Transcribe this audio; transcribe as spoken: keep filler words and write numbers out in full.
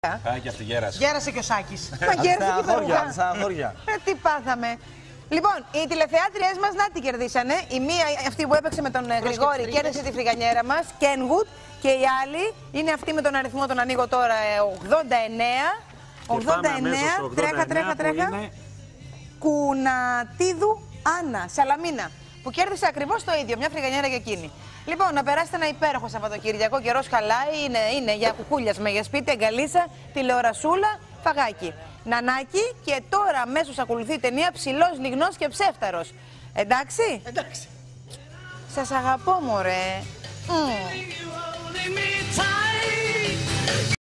Α, και αυτή γέρασε. Γέρασε και ο Σάκης. Μα γέρασε και η Φαρουχά. Σαν αγόρια. Ε, τι πάθαμε. Λοιπόν, οι τηλεθεάτριές μας να την κερδίσανε. Η μία, αυτή που έπαιξε με τον Γρηγόρη, κέρδισε τη φρυγανιέρα μας, Kenwood. Και η άλλη είναι αυτή με τον αριθμό, τον ανοίγω τώρα, ογδόντα εννέα. ογδόντα εννέα, τρέχα, τρέχα, τρέχα. Είναι... Κουνατίδου Άννα, Σαλαμίνα. Που κέρδισε ακριβώς το ίδιο, μια φρυγανιέρα για εκείνη. Λοιπόν, να περάσετε ένα υπέροχο Σαββατοκύριακο. Καιρός χαλάει, είναι, είναι για κουκούλιασμα, για σπίτι, αγκαλίσσα, τηλεορασούλα, φαγάκι. Νανάκι, και τώρα αμέσως ακολουθεί η ταινία Ψηλός, Λιγνός και Ψεύταρος. Εντάξει? Εντάξει. Σας αγαπώ, μωρέ. Mm.